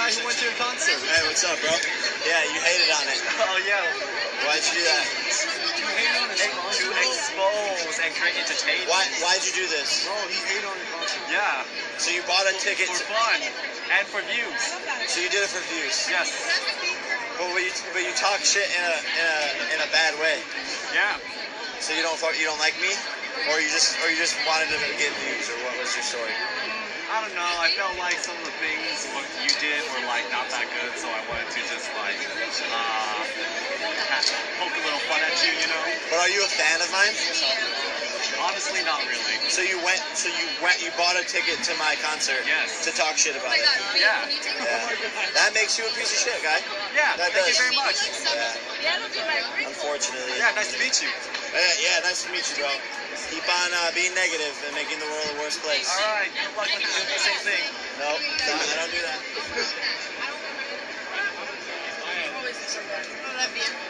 guy who went to your concert. Hey, what's up, bro? Yeah, you hated on it. Oh, yeah. Why'd you do that? You hate on his concert? To expose and create entertainment. Why'd you do this? Bro, he hated on your concert. Yeah. So you bought a ticket for fun and for views. So you did it for views. Yes. But you talk shit in a bad way. Yeah. So you don't like me, or you just wanted to get views, or what was your story? I don't know. I felt like some of the things what you did were like not that good, so I wanted to just like poke a little fun at you, you know. But are you a fan of mine? Honestly, not really. So you bought a ticket to my concert. Yes. To talk shit about it. Yeah. That makes you a piece of shit, guy. Yeah. That thank does. you very much. Yeah. Unfortunately. Yeah. Nice to meet you. Yeah. Nice to meet you, bro. Keep on being negative and making the world a worse place. All right. Good luck with doing the same thing. No, I don't do that.